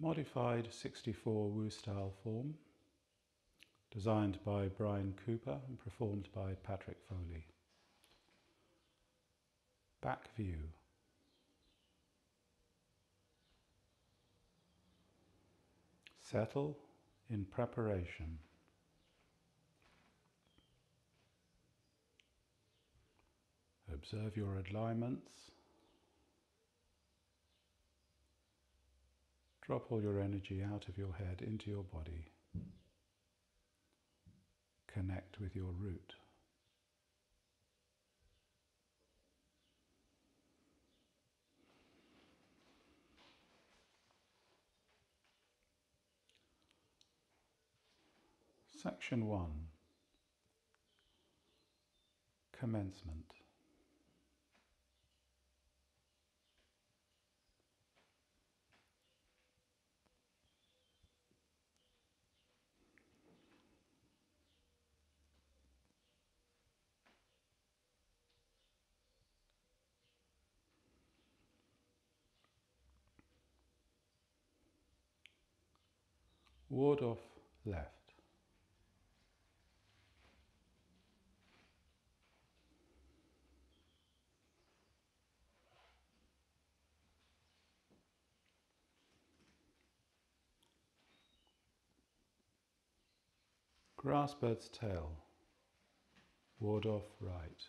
Modified 64 Wu style form, designed by Brian Cooper and performed by Patrick Foley. Back view. Settle in preparation. Observe your alignments. Drop all your energy out of your head into your body. Connect with your root. Section 1. Commencement. Ward off left. Grassbird's tail. Ward off right.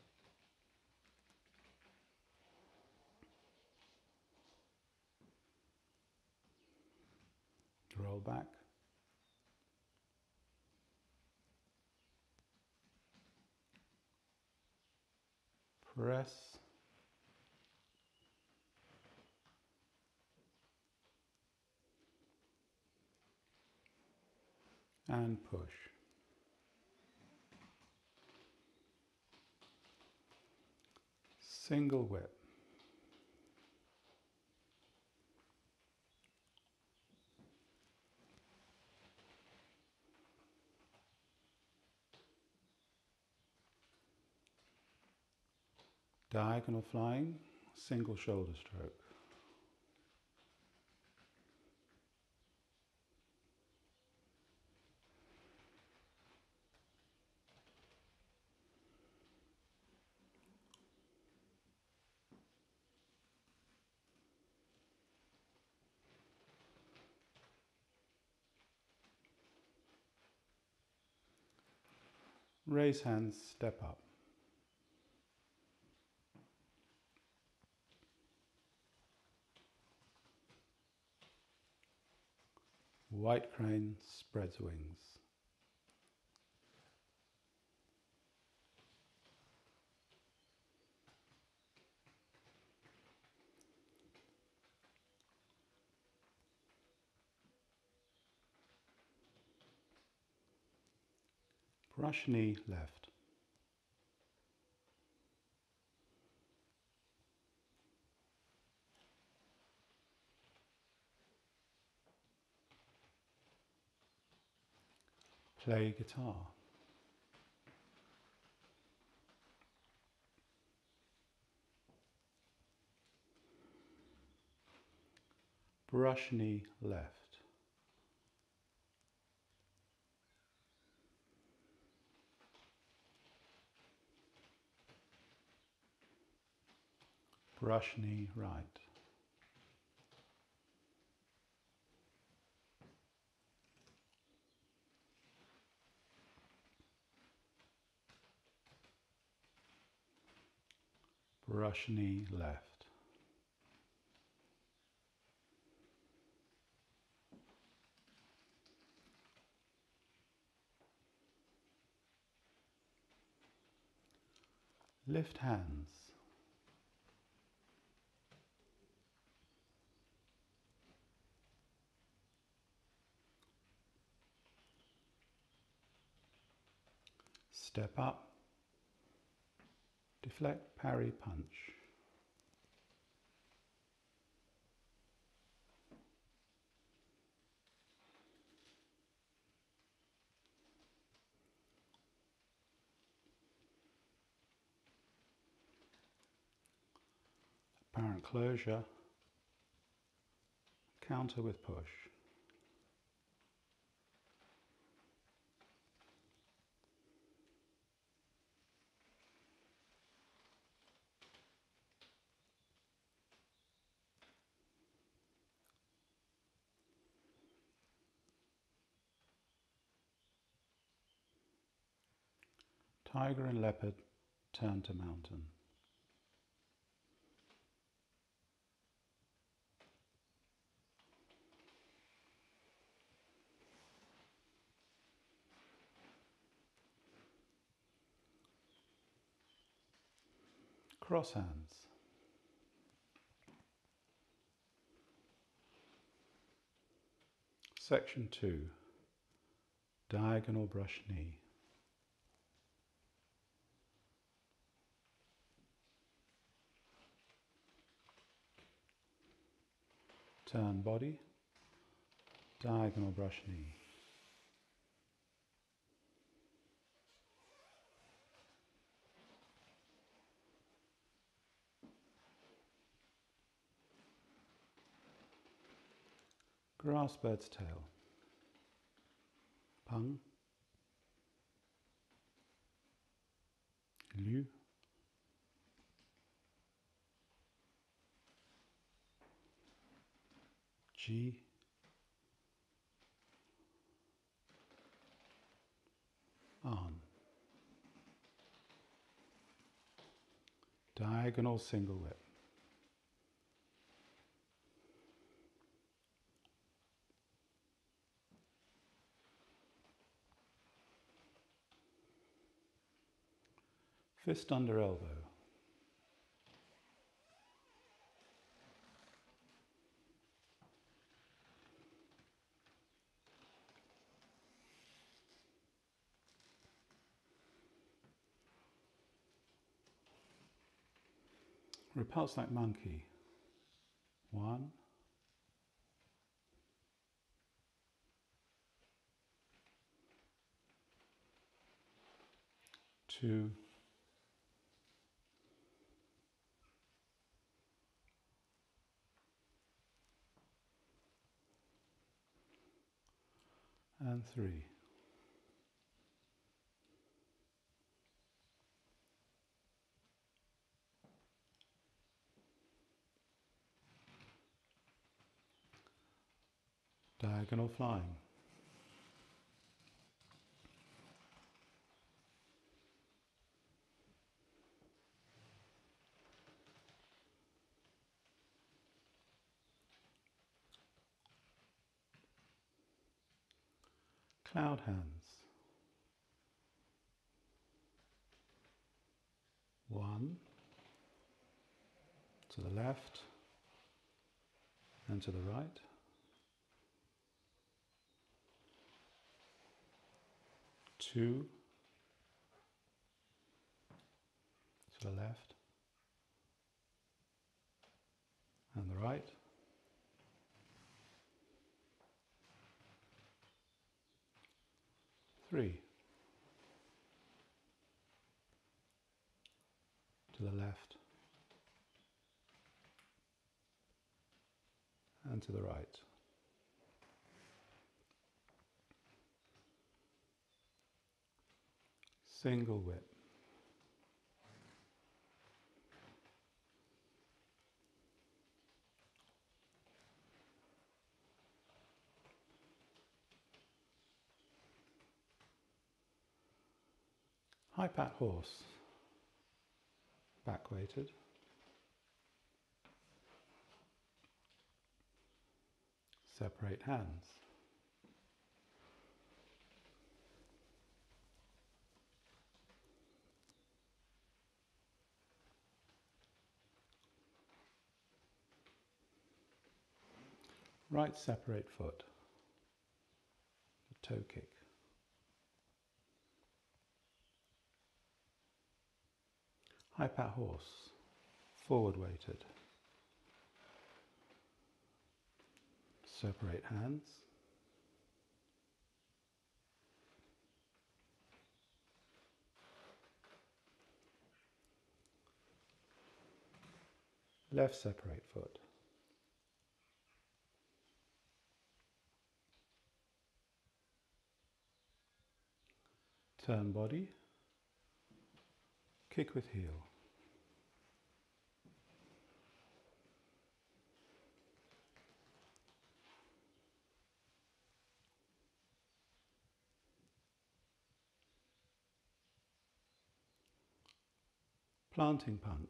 Roll back. Press. And push. Single whip. Diagonal flying, single shoulder stroke. Raise hands, step up. White crane spreads wings. Brush knee left. Play guitar. Brush knee left. Brush knee right. Brush knee left. Lift hands. Step up. Deflect, parry, punch. Apparent closure. Counter with push. Tiger and leopard turn to mountain. Cross hands. Section 2. Diagonal brush knee. Turn body, diagonal brush knee. Grass bird's tail. Pung. Liu. Ji. An. Diagonal single whip. Fist under elbow. Repulse like monkey. 1. 2. 3. Diagonal flying. Cloud hands. 1 to the left and to the right. 2 to the left and the right. 3 to the left and to the right. Single whip. High pat horse. Back weighted. Separate hands. Right separate foot. A toe kick. High pat horse. Forward weighted. Separate hands. Left separate foot. Turn body, kick with heel. Planting punch.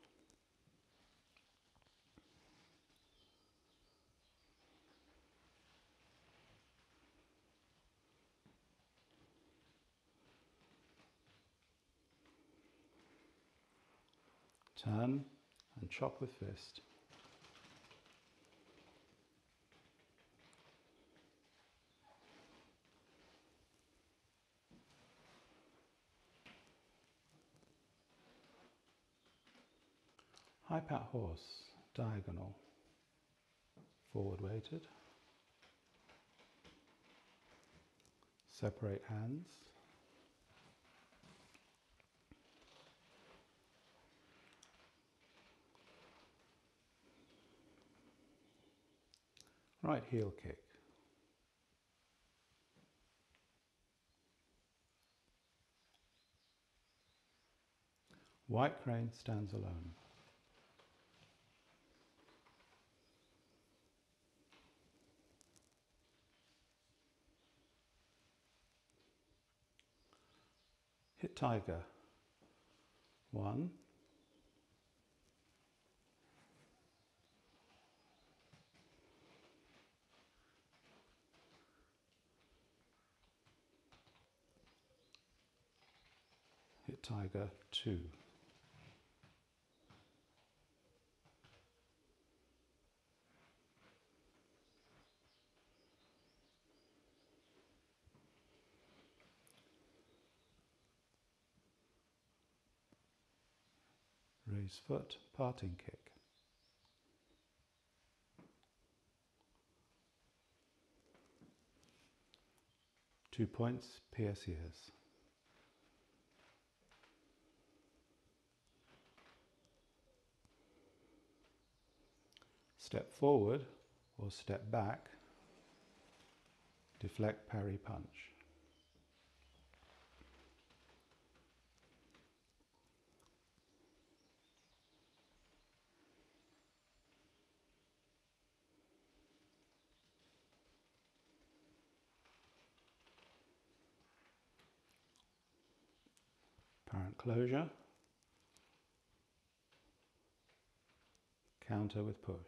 Turn and chop with fist. High pat horse, diagonal, forward weighted. Separate hands. Right heel kick. White crane stands alone. Hit tiger. 1. Hit tiger. 2. Raise foot, parting kick. Two points, pierce ears. Step forward or step back, deflect, parry, punch. Apparent closure, counter with push.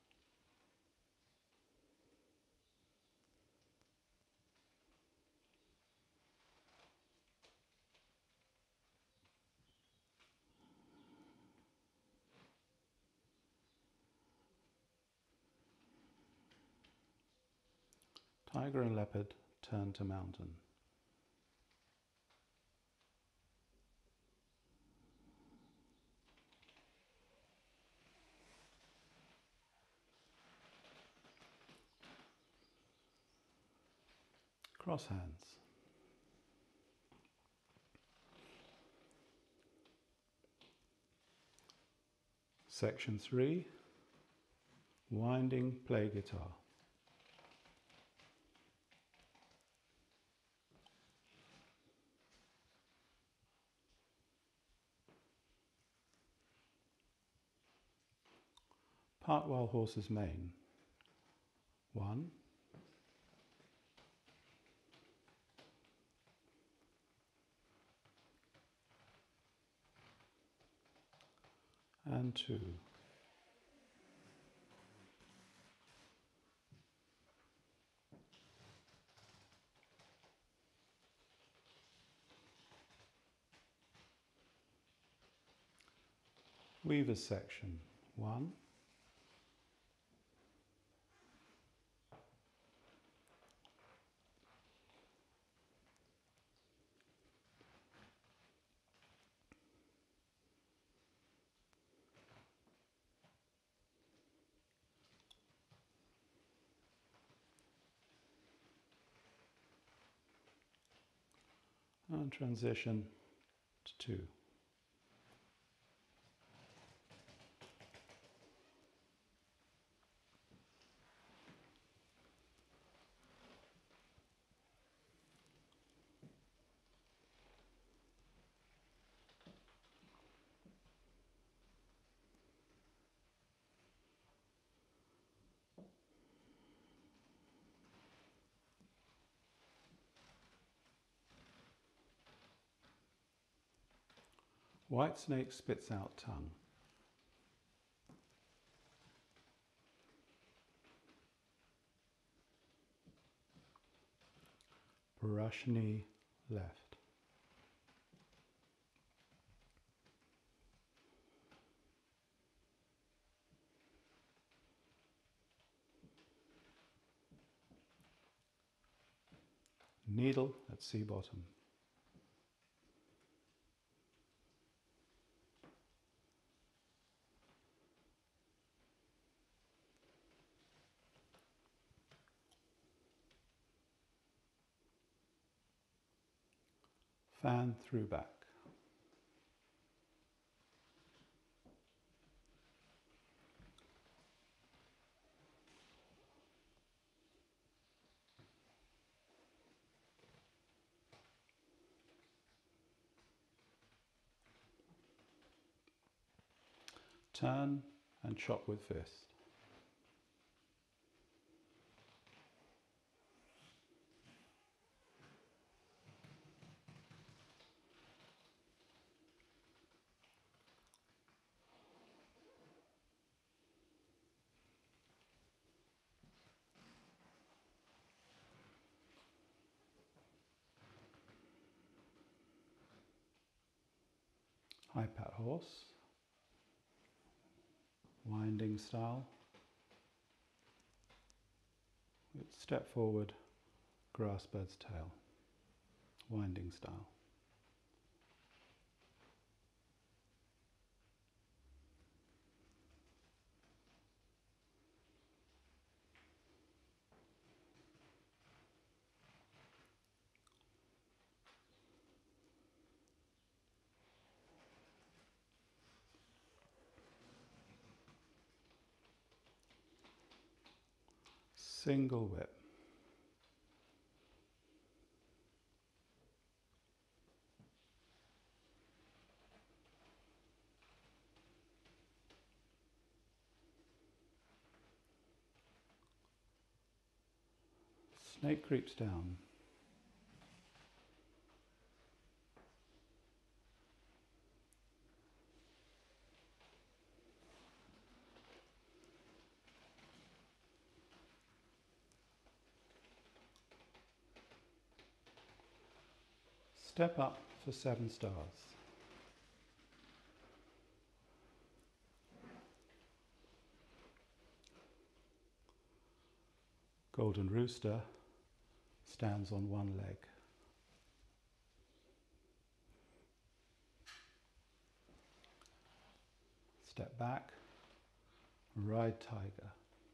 Tiger and leopard turn to mountain. Cross hands. Section 3, winding play guitar. Part while horse's mane. 1. And 2. Weaver's section. 1. And transition to 2. White snake spits out tongue. Brush knee left. Needle at sea bottom. Fan through back. Turn and chop with fist. High pat horse. Winding style. Step forward, grass bird's tail. Winding style. Single whip. Snake creeps down. Step up for 7 stars. Golden rooster stands on one leg. Step back, ride tiger.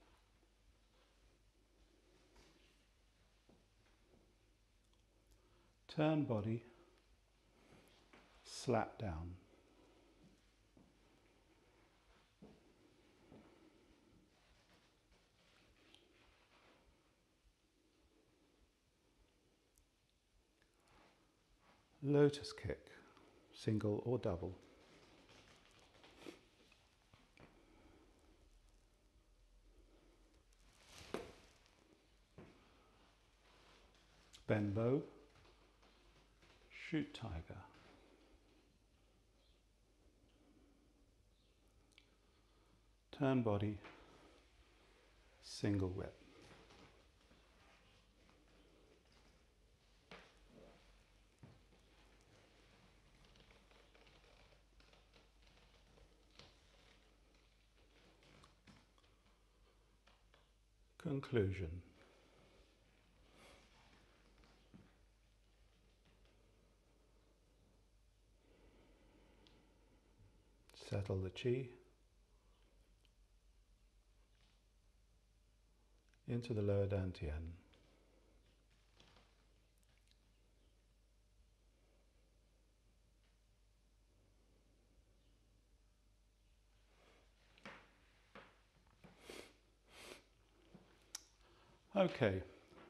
Turn body, slap down. Lotus kick, single or double. Bend bow, shoot tiger. Turn body, single whip. Conclusion. Settle the chi into the lower dantian. Okay,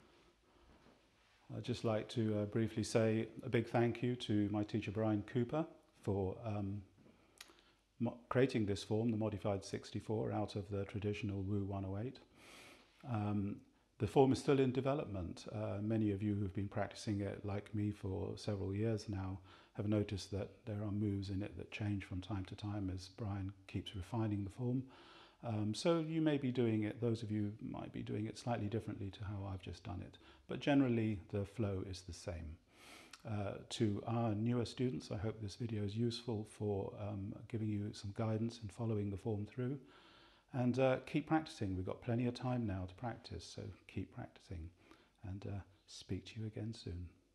I'd just like to briefly say a big thank you to my teacher Brian Cooper for creating this form, the modified 64, out of the traditional Wu 108. The form is still in development. Many of you who've been practicing it like me for several years now have noticed that there are moves in it that change from time to time as Brian keeps refining the form. So you may be doing it, those of you might be doing it slightly differently to how I've just done it, but generally the flow is the same. To our newer students, I hope this video is useful for giving you some guidance in following the form through. And keep practicing. We've got plenty of time now to practice, so keep practicing. And speak to you again soon.